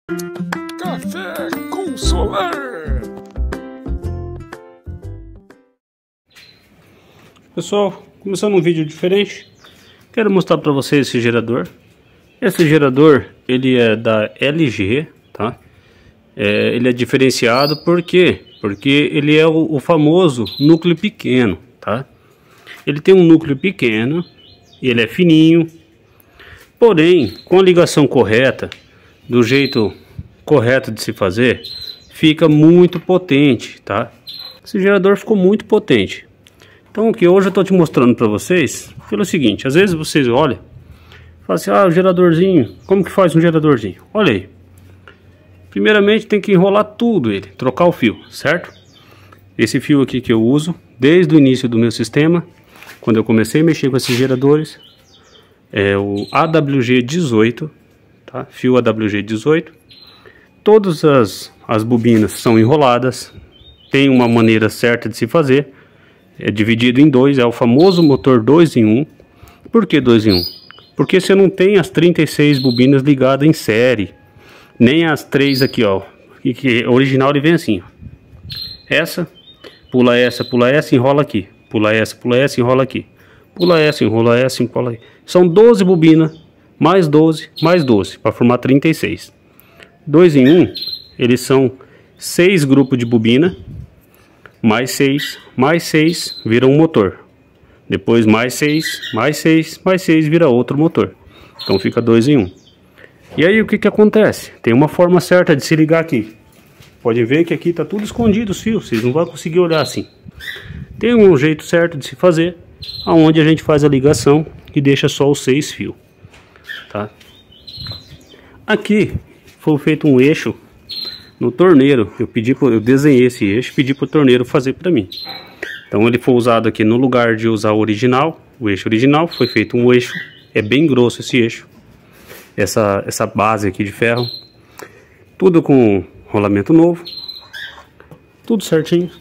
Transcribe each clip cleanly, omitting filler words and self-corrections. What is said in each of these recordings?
Café com Solar. Pessoal, começando um vídeo diferente, quero mostrar para vocês esse gerador. Esse gerador, ele é da LG, tá? Ele é diferenciado porque ele é o famoso núcleo pequeno, tá? Ele tem um núcleo pequeno, ele é fininho, porém, com a ligação correta, do jeito correto de se fazer, fica muito potente, tá? Esse gerador ficou muito potente. Então, o que hoje eu estou te mostrando para vocês, pelo seguinte, às vezes vocês olham, falam assim, o geradorzinho, como que faz um geradorzinho? Olha aí. Primeiramente tem que enrolar tudo ele, trocar o fio, certo? Esse fio aqui que eu uso desde o início do meu sistema, quando eu comecei a mexer com esses geradores, é o AWG18, tá? Fio AWG18. Todas as bobinas são enroladas, tem uma maneira certa de se fazer, é dividido em dois, é o famoso motor 2 em 1. Por que 2 em 1? Porque você não tem as 36 bobinas ligadas em série, nem as 3 aqui, ó, que original ele vem assim, ó. Essa, pula essa, enrola aqui, pula essa, enrola aqui, pula essa, enrola essa, enrola aqui. São 12 bobinas, mais 12, para formar 36. 2 em 1, eles são 6 grupos de bobina, mais 6 vira um motor. Depois mais 6 vira outro motor. Então fica 2 em 1. E aí o que acontece? Tem uma forma certa de se ligar aqui. Pode ver que aqui está tudo escondido os fios, vocês não vão conseguir olhar assim. Tem um jeito certo de se fazer, aonde a gente faz a ligação e deixa só os 6 fios, tá? Aqui foi feito um eixo no torneiro. Eu desenhei esse eixo e pedi para o torneiro fazer para mim. Então ele foi usado aqui no lugar de usar o original, o eixo original, foi feito um eixo, é bem grosso esse eixo, essa base aqui de ferro, tudo com rolamento novo, tudo certinho.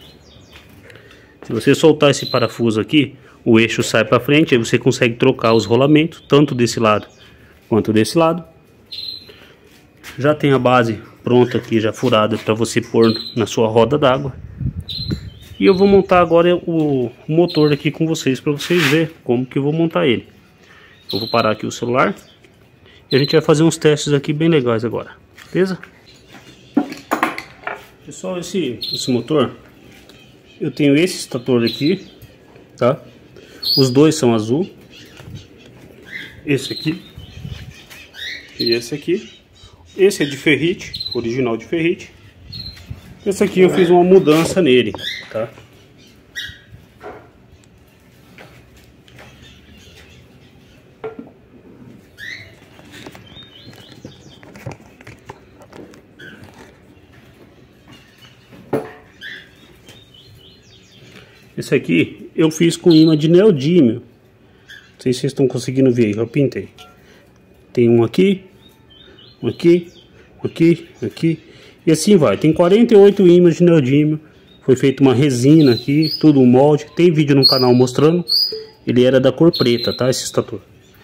Se você soltar esse parafuso aqui, o eixo sai para frente, aí você consegue trocar os rolamentos, tanto desse lado quanto desse lado. Já tem a base pronta aqui, já furada, para você pôr na sua roda d'água. E eu vou montar agora o motor aqui com vocês, para vocês verem como que eu vou montar ele. Eu vou parar aqui o celular e a gente vai fazer uns testes aqui bem legais agora, beleza? Pessoal, esse motor, eu tenho esse estator aqui, tá? Os dois são azul, esse aqui e esse aqui. Esse é de ferrite, original de ferrite. Esse aqui eu fiz uma mudança nele, tá? Esse aqui eu fiz com imã de neodímio. Não sei se vocês estão conseguindo ver, eu pintei. Tem um aqui, aqui, e assim vai. Tem 48 ímãs de neodímio. Foi feita uma resina aqui, tudo um molde. Tem vídeo no canal mostrando. Ele era da cor preta, tá? Esse estator.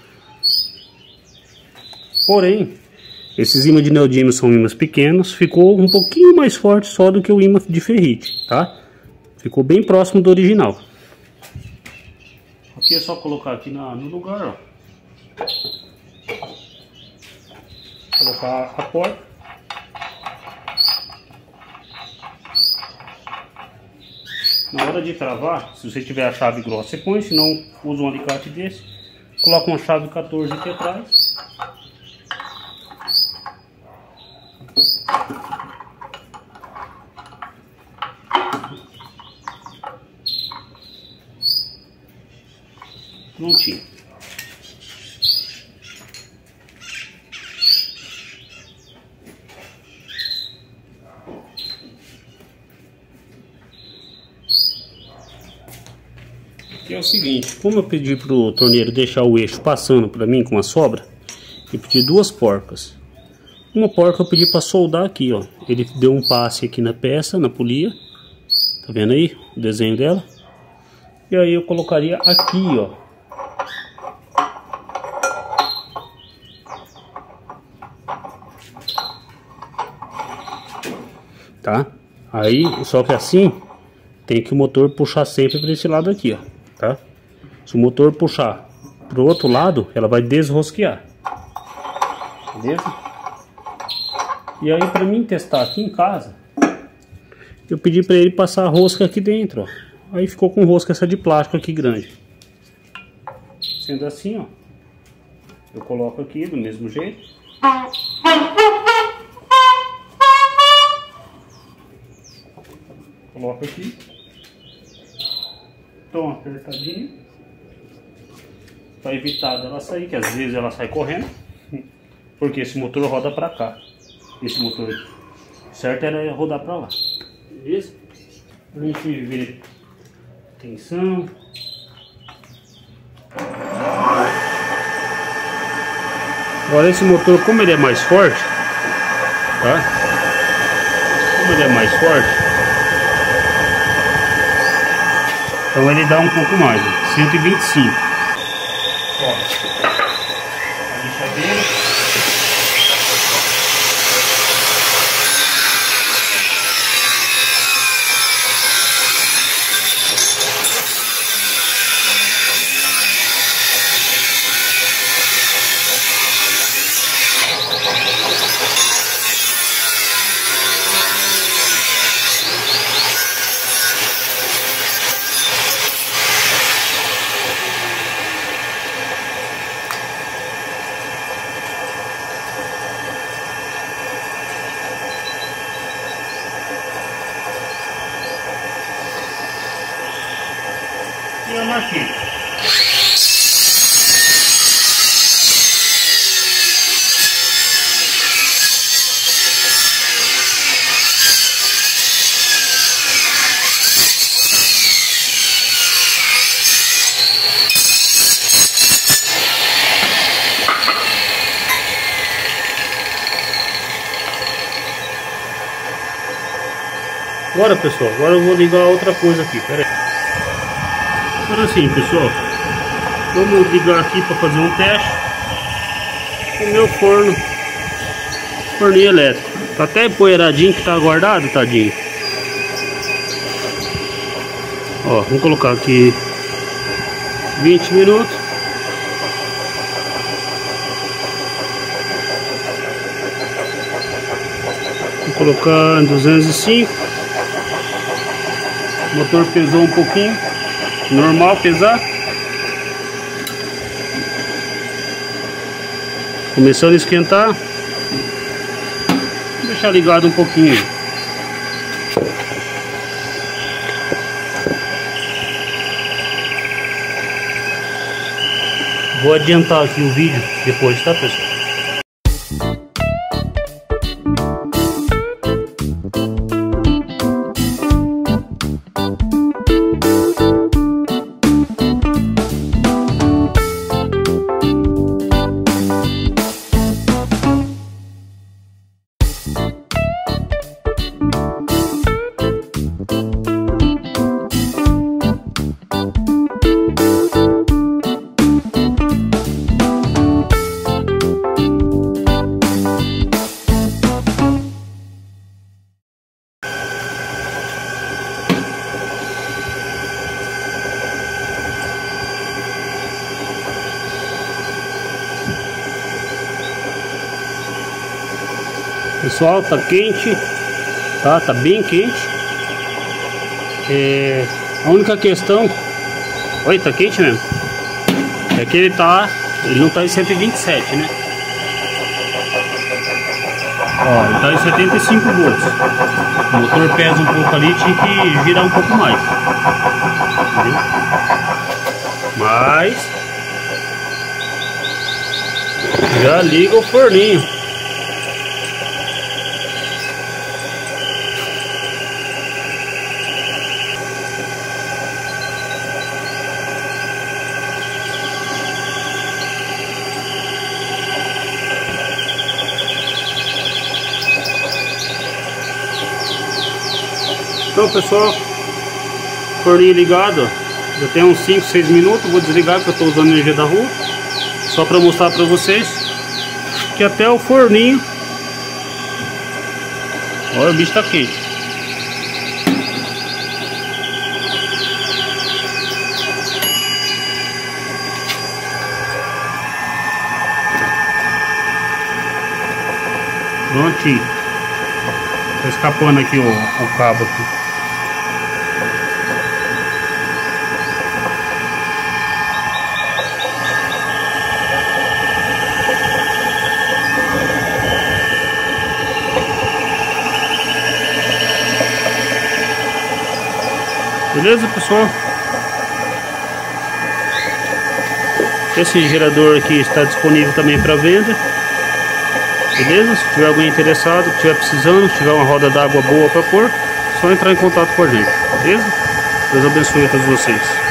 Porém, esses ímãs de neodímio são ímãs pequenos. Ficou um pouquinho mais forte só do que o ímã de ferrite, tá? Ficou bem próximo do original. Aqui é só colocar aqui no lugar, ó. Colocar a porta. Na hora de travar, se você tiver a chave grossa, você põe, se não, usa um alicate desse. Coloca uma chave 14 aqui atrás. Prontinho. Aqui é o seguinte, como eu pedi pro torneiro deixar o eixo passando para mim com a sobra, eu pedi 2 porcas. Uma porca eu pedi para soldar aqui, ó. Ele deu um passe aqui na peça, na polia. Tá vendo aí o desenho dela? E aí eu colocaria aqui, ó. tá? Aí, só que assim, tem que o motor puxar sempre para esse lado aqui, ó, tá? Se o motor puxar pro outro lado, ela vai desrosquear. Beleza? E aí, para mim testar aqui em casa, eu pedi para ele passar a rosca aqui dentro, ó. Aí ficou com rosca essa de plástico aqui grande. Sendo assim, ó, eu coloco aqui do mesmo jeito. Coloco aqui. Dou uma apertadinha para evitar dela sair, que às vezes ela sai correndo, porque esse motor roda para cá. Esse motor certo era rodar para lá. Beleza? A gente ver tensão. Agora esse motor, como ele é mais forte, tá? Como ele é mais forte, então ele dá um pouco mais, ó, 125. Ó, a lixadeira. E a marquinha. Agora, pessoal, agora eu vou ligar outra coisa aqui, pera aí. Agora sim, pessoal, vamos ligar aqui para fazer um teste o meu forninho elétrico. Tá até empoeiradinho que tá guardado, tadinho. Ó, vamos colocar aqui 20 minutos. Vou colocar 205. O motor pesou um pouquinho, normal pesar. Começando a esquentar. Vou deixar ligado um pouquinho. Vou adiantar aqui o vídeo depois, tá, pessoal? Pessoal, tá quente, tá? Tá bem quente. A única questão, olha, tá quente mesmo, é que ele não tá em 127, né? Ó, ele tá em 75 volts. O motor pesa um pouco ali, tinha que girar um pouco mais, entendeu? Mas já liga o forninho. Então, pessoal, forninho ligado, ó, já tem uns 5, 6 minutos. Vou desligar porque eu estou usando a energia da rua, só para mostrar para vocês que até o forninho, olha, o bicho tá quente. Prontinho. Tá escapando aqui o cabo aqui. Beleza, pessoal? Esse gerador aqui está disponível também para venda. Beleza? Se tiver alguém interessado, que estiver precisando, se tiver uma roda d'água boa para pôr, só entrar em contato com a gente. Beleza? Deus abençoe a todos vocês.